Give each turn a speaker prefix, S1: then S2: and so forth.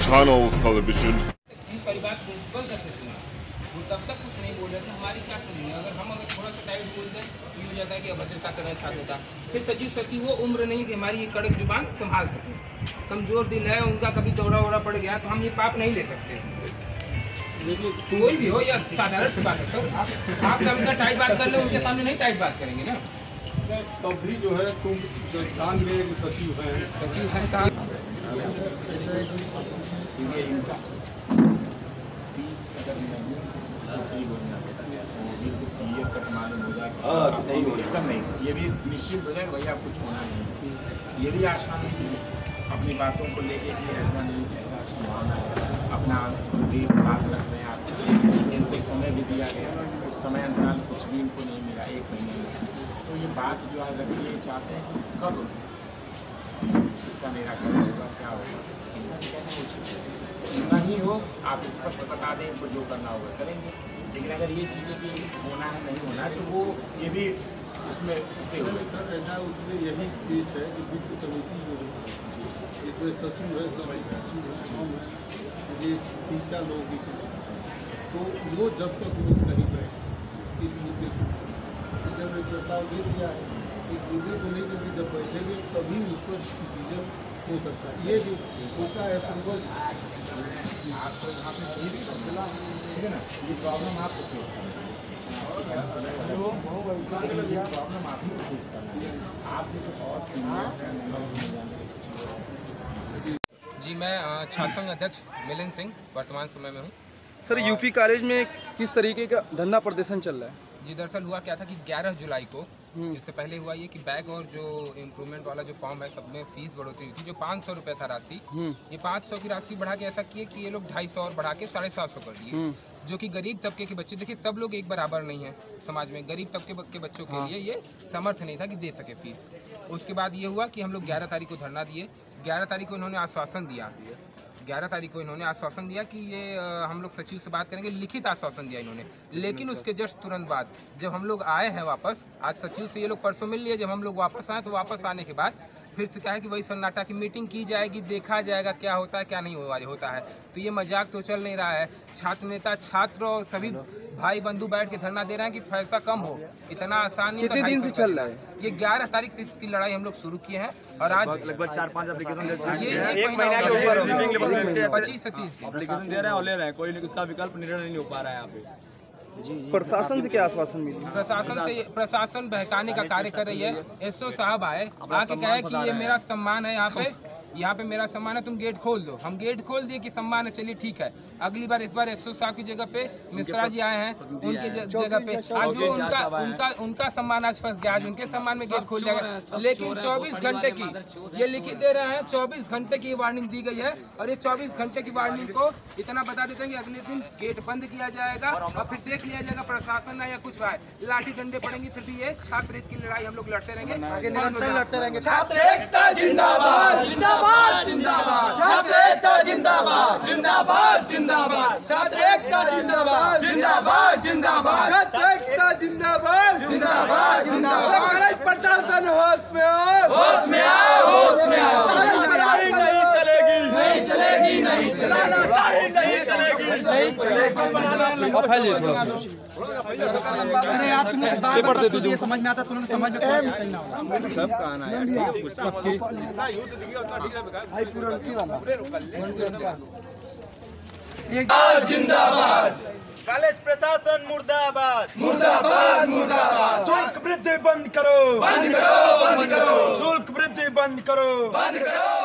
S1: Channels Television.
S2: तब तक कुछ नहीं बोल रहे थे, हमारी क्या सुनिए। अगर थोड़ा सा टाइट बोल दें तो हो जाता है कि अभद्रता करना छात्र था। फिर सचिव सर की वो उम्र नहीं कि हमारी ये कड़क जुबान संभाल सके। कमजोर दिल है उनका, कभी दौरा वौरा पड़ गया तो हम ये पाप नहीं ले सकते। कोई भी हो या साधारण सी बात है सर, आप सब टाइट बात कर ले, उनके सामने नहीं टाइट बात करेंगे ना।
S3: तब भी जो है तुम जान में सचिव है
S4: फीस अगर नहीं, ये भी निश्चित हो जाएगा भैया, कुछ होना नहीं। ये भी आसान नहीं अपनी बातों को लेके कि ऐसा नहीं, ऐसा संभावना है। अपना जो भी बात रख रहे हैं आप, इनको समय भी दिया गया, कुछ समय अंतराल कुछ भी इनको नहीं मिला, 1 महीने में। तो ये बात जो आज रखी ये चाहते हैं कि कब इसका निराकरण होगा, क्या होगा, नहीं हो आप स्पष्ट बता दें, इनको जो करना होगा करेंगे। लेकिन अगर ये चीज़ें भी होना है नहीं होना है तो वो ये भी उसमें से हो सर। ऐसा उसमें यही पेच है कि वित्त समिति जो है इसमें सचिव है, हम ये 3-4 लोग भी तो वो जब तक लोग नहीं बैठे इस मुद्दे को, जब एक प्रस्ताव दे दिया है इस मुद्दे को लेकर के जब बैठेंगे तभी उस पर डिसीजन हो सकता है। ये जो होता है संभव आपको यहाँ पे फीस मिला ठीक है ना, ये प्रॉब्लम आपको फेस करना है, प्रॉब्लम आपको फेस करना है, आपने कुछ और
S2: जी। मैं छात्र संघ अध्यक्ष मिलन सिंह वर्तमान समय में हूँ।
S5: सर यूपी कॉलेज में किस तरीके का धरना प्रदर्शन चल रहा है?
S2: जी दरअसल हुआ क्या था कि 11 जुलाई को, इससे पहले हुआ ये कि बैग और जो इम्प्रूवमेंट वाला जो फॉर्म है सब में फीस बढ़ोतरी हुई थी। जो 500 रुपये था राशि, ये 500 की राशि बढ़ा के ऐसा किए कि ये लोग 250 और बढ़ा के 750 कर दिए, जो कि गरीब तबके के बच्चे, देखिए सब लोग एक बराबर नहीं है समाज में, गरीब तबके के बच्चों के लिए ये समर्थ नहीं था कि दे सके फीस। उसके बाद ये हुआ कि हम लोग 11 तारीख को धरना दिए। 11 तारीख को इन्होंने आश्वासन दिया, 11 तारीख को इन्होंने आश्वासन दिया कि ये हम लोग सचिव से बात करेंगे, लिखित आश्वासन दिया इन्होंने। लेकिन उसके जस्ट तुरंत बाद जब हम लोग आए हैं वापस, आज सचिव से ये लोग परसों मिल लिए, जब हम लोग वापस आए तो वापस आने के बाद फिर से कहा है कि वही सन्नाटा की मीटिंग की जाएगी, देखा जाएगा क्या होता है क्या नहीं होता है। तो ये मजाक तो चल नहीं रहा है। छात्र नेता, छात्र और सभी भाई बंधु बैठ के धरना दे रहे हैं कि पैसा कम हो, इतना आसान नहीं।
S5: कितने दिन से चल रहा है
S2: ये? 11 तारीख से इसकी लड़ाई हम लोग शुरू किए हैं और आज
S4: लगभग 4-5 एप्लीकेशन
S2: ये 1 महीना के ऊपर 25 से 30
S4: एप्लीकेशन दे रहे हैं और ले रहे हैं, कोई नहीं, उसका विकल्प निर्णय नहीं हो पा रहा है यहाँ पे।
S5: प्रशासन से क्या आश्वासन मिला?
S2: प्रशासन बहकाने का कार्य कर रही है। एसओ साहब आए, आके कहे कि ये मेरा सम्मान है, यहाँ पे मेरा सम्मान है, तुम गेट खोल दो। हम गेट खोल दिए कि सम्मान है, चलिए ठीक है। अगली बार इस बार एसओ साहब की जगह पे मिश्रा जी आए हैं, उनके जगह पे आज जो उनका सम्मान आज फंस गया, आज उनके सम्मान में गेट खोल दिया गया। लेकिन 24 घंटे की ये लिखित दे रहे हैं, 24 घंटे की वार्निंग दी गई है और ये 24 घंटे की वार्निंग को इतना बता देते हैं कि अगले दिन गेट बंद किया जाएगा और फिर देख लिया जाएगा प्रशासन है या कुछ है, लाठी डंडे पड़ेंगे, फिर भी ये छात्र हित की लड़ाई हम लोग लड़ते रहेंगे, आगे निरंतर लड़ते रहेंगे। छात्र एकता जिंदाबाद, जिंदाबाद, जिंदाबाद, छात्र एकता जिंदाबाद, जिंदाबाद, जिंदाबाद, छात्र एकता जिंदाबाद, जिंदाबाद, जिंदाबाद, छात्र एकता जिंदाबाद, जिंदाबाद, जिंदाबाद। प्रशासन होश में आओ, होश में आओ, होश में आओ। लड़ाई नहीं चलेगी, नहीं चलेगी, नहीं चलेगी, लड़ाई नहीं चलेगी, नहीं चलेगी।
S5: आप फैलिए थोड़ा सा।
S6: अरे यार तुम पेपर दे दीजिए, समझ में आता तुमने समझ में
S4: सब का आना है सबकी
S6: जिंदाबाद।
S7: कॉलेज प्रशासन मुर्दाबाद,
S6: मुर्दाबाद, मुर्दाबाद। शुल्क वृद्धि बंद करो, बंद करो, बंद करो। शुल्क वृद्धि बंद करो, बंद करो।